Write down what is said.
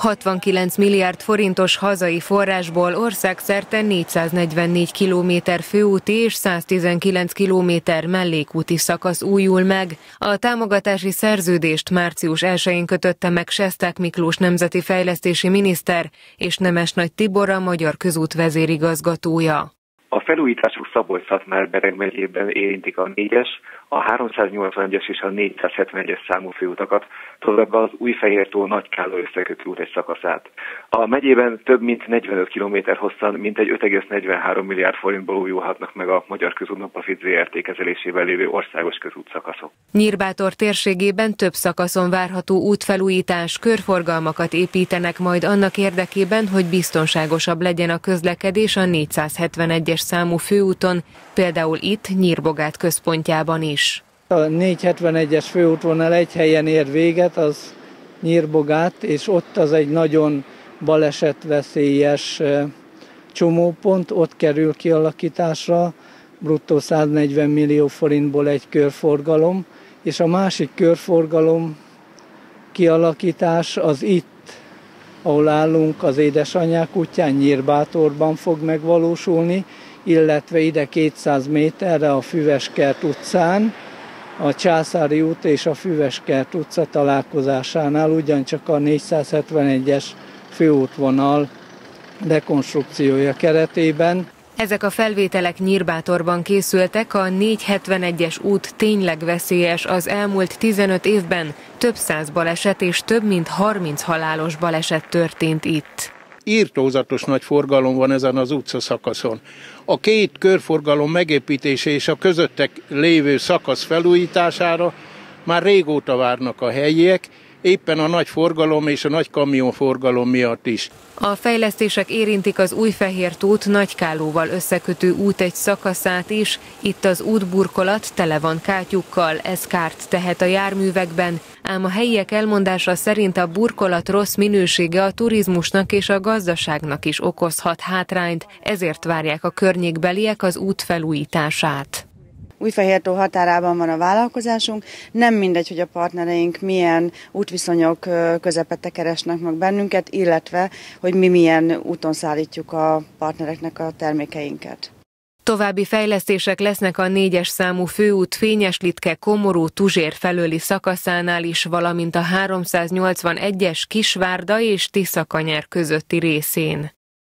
69 milliárd forintos hazai forrásból országszerte 444 kilométer főúti és 119 kilométer mellékúti szakasz újul meg. A támogatási szerződést március 1-én kötötte meg Sesták Miklós nemzeti fejlesztési miniszter és Nemesnagy Tibor, a Magyar Közút vezérigazgatója. A felújítások Szabolcs-Szatmár-Bereg megyében érintik a 4-es, a 381-es és a 471-es számú főutakat, továbbá az Újfehértó Nagykálló összekötő út egy szakaszát. A megyében több mint 45 km hosszan mintegy 5,43 milliárd forintból újulhatnak meg a Magyar Közút Profit Zrt. Kezelésében lévő országos közútszakaszok. Nyírbátor térségében több szakaszon várható útfelújítás, körforgalmakat építenek majd annak érdekében, hogy biztonságosabb legyen a közlekedés a 471-es számú főúton, például itt Nyírbogát központjában is. A 471-es főútvonal egy helyen ér véget, az Nyírbogát, és ott az egy nagyon balesetveszélyes csomópont, ott kerül kialakításra, bruttó 140 millió forintból egy körforgalom, és a másik körforgalom kialakítás az itt, ahol állunk, az Édesanyák útján, Nyírbátorban fog megvalósulni, illetve ide 200 méterre a Füveskert utcán, a Császári út és a Füveskert utca találkozásánál ugyancsak a 471-es főútvonal rekonstrukciója keretében. Ezek a felvételek Nyírbátorban készültek, a 471-es út tényleg veszélyes, az elmúlt 15 évben több száz baleset és több mint 30 halálos baleset történt itt. Irtózatos nagy forgalom van ezen az utcaszakaszon. A két körforgalom megépítése és a közöttek lévő szakasz felújítására már régóta várnak a helyiek, éppen a nagy forgalom és a nagy kamionforgalom miatt is. A fejlesztések érintik az Újfehértót Nagykállóval összekötő út egy szakaszát is. Itt az útburkolat tele van kátyukkal, ez kárt tehet a járművekben, ám a helyiek elmondása szerint a burkolat rossz minősége a turizmusnak és a gazdaságnak is okozhat hátrányt, ezért várják a környékbeliek az út felújítását. Újfehértó határában van a vállalkozásunk, nem mindegy, hogy a partnereink milyen útviszonyok közepette keresnek meg bennünket, illetve hogy mi milyen úton szállítjuk a partnereknek a termékeinket. További fejlesztések lesznek a 4-es számú főút Fényes-Litke-Komorú-Tuzsér felőli szakaszánál is, valamint a 381-es Kisvárda és Tiszakanyár közötti részén.